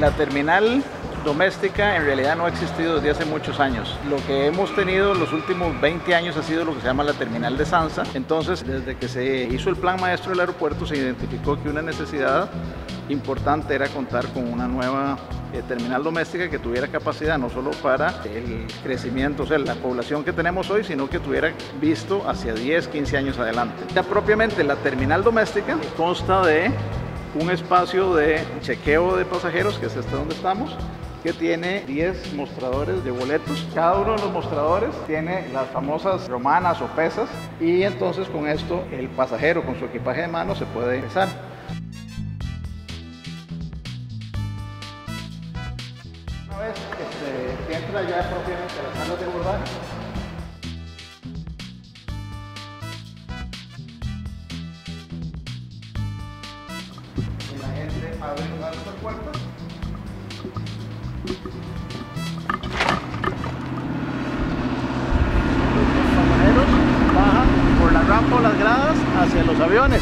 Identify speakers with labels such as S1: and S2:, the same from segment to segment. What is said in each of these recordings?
S1: La terminal doméstica en realidad no ha existido desde hace muchos años. Lo que hemos tenido los últimos 20 años ha sido lo que se llama la terminal de Sanza. Entonces, desde que se hizo el plan maestro del aeropuerto, se identificó que una necesidad importante era contar con una nueva terminal doméstica que tuviera capacidad no solo para el crecimiento, o sea, la población que tenemos hoy, sino que tuviera visto hacia 10, 15 años adelante. Ya propiamente la terminal doméstica consta de un espacio de chequeo de pasajeros, que es este donde estamos, que tiene 10 mostradores de boletos. Cada uno de los mostradores tiene las famosas romanas o pesas, y entonces con esto el pasajero con su equipaje de mano se puede ingresar. Una vez que entra ya propiamente a las salas de abordaje, la gente abre la puerta. Los pasajeros bajan por la rampa o las gradas hacia los aviones.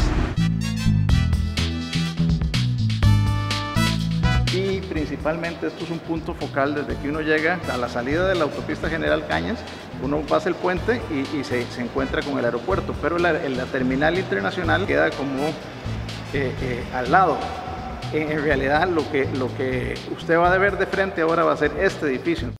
S1: Y principalmente esto es un punto focal desde que uno llega a la salida de la autopista General Cañas. Uno pasa el puente y se encuentra con el aeropuerto, pero la terminal internacional queda como al lado. En realidad lo que usted va a ver de frente ahora va a ser este edificio.